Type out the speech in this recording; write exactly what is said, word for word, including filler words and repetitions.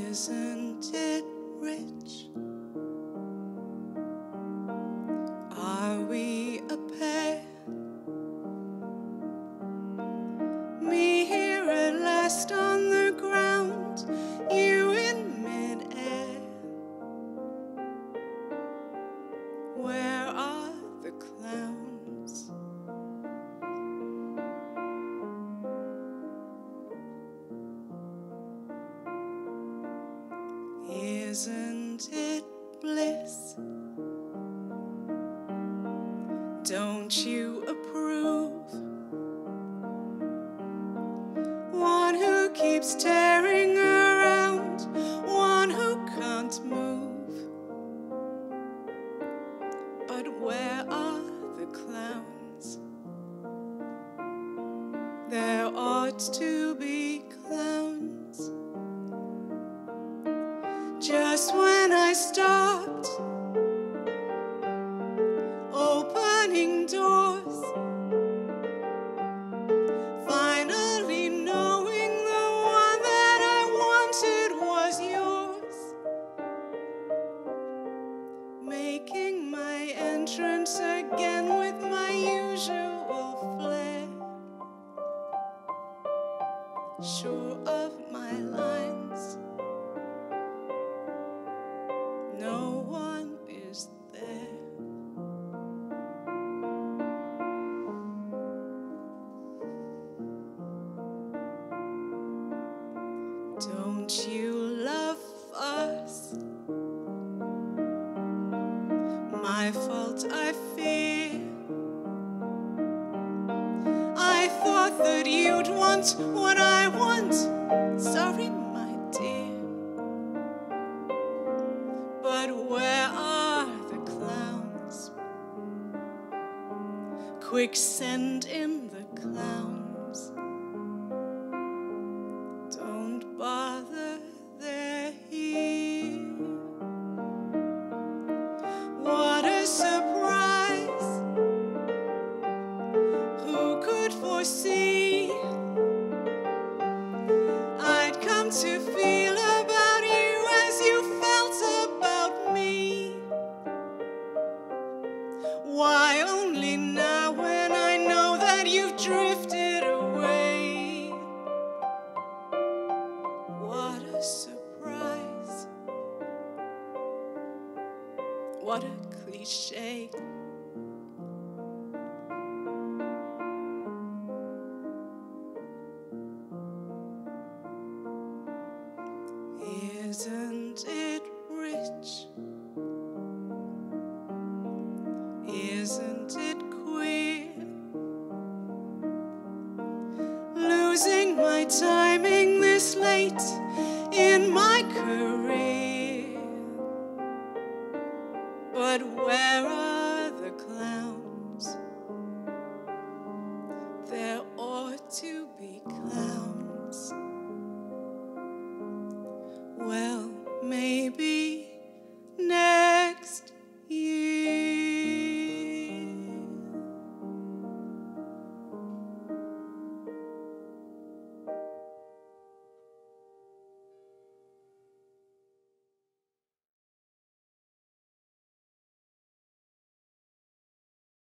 Isn't it rich? Are we a pair? Me here at last on the ground, you in mid-air. Where are the clowns? Isn't it bliss? Don't you approve? One who keeps staring around, one who can't move. But where are the clowns? There ought to be clowns. Just when I stopped opening doors, finally knowing the one that I wanted was yours, making my entrance again with my usual flair, sure of my lines. No one is there. Don't you love us? My fault, I fear. I thought that you'd want what I want. Sorry, my dear. But where are the clowns? Quick, send in the clowns. Don't bother, they're here. What a surprise! Who could foresee I'd come to feel about you as you felt about me? Why only now when I know that you've drifted away? What a surprise. What a cliche. Isn't it rich? Isn't it queer? Losing my timing this late in my career. But where are